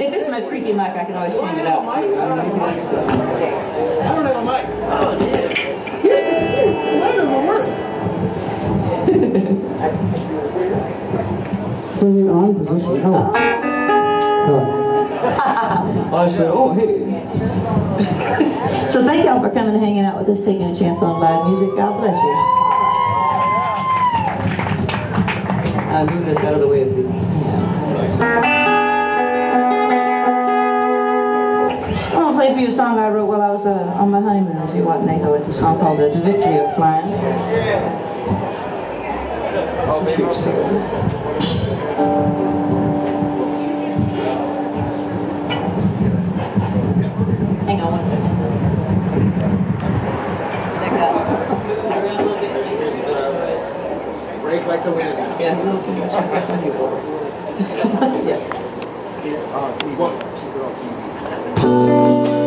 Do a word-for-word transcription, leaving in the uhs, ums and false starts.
If it's my freaky mic, I can always change it out too. I mean, I don't have a mic. Oh, yeah. Yours disappeared. Mine doesn't work. Stay in on position. Oh. Sorry. I said, oh, hey. So thank y'all for coming and hanging out with us, taking a chance on live music. God bless you. I'll move this out of the way of the... I want to play for you a song I wrote while I was uh, on my honeymoon in Zihuatanejo. It's a song called uh, The Victory of Flying. It's a true story. Hang on one second. Break like the wind. Yeah, a little too much. Yeah. One.